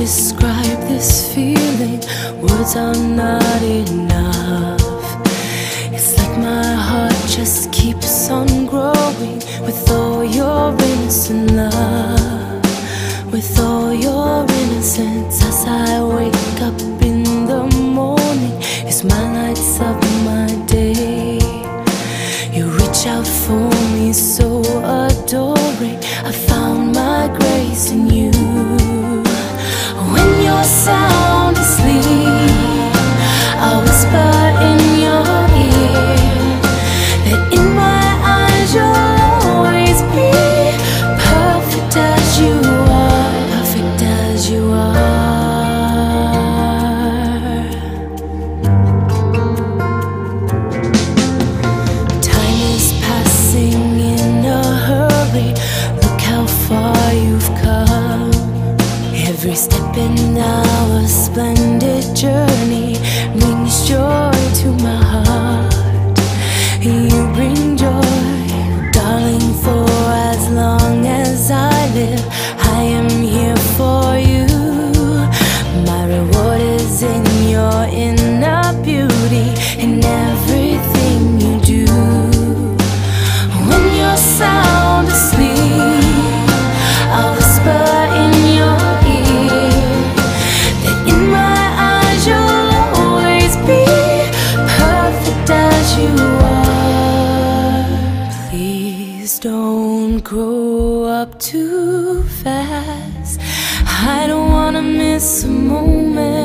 describe this feeling, words are not enough. It's like my heart just keeps on growing with all your innocent love, with all your innocence. As I wake up in the morning, it's my lights up my day. You reach out for me so adoring. I found my grace in you. When you're sound asleep, I whisper in your ear that in my eyes you'll always be perfect as you are, perfect as you are. Time is passing in a hurry. Look how far you've come. Every step in our splendid journey brings joy to my heart. You bring joy, darling, for as long as I live, I am here for you. My reward is in your inner beauty, in everything you do. When you're sound asleep, I'll whisper in your ear that in my eyes you'll always be perfect as you are. Please don't grow up too fast. I don't wanna miss a moment.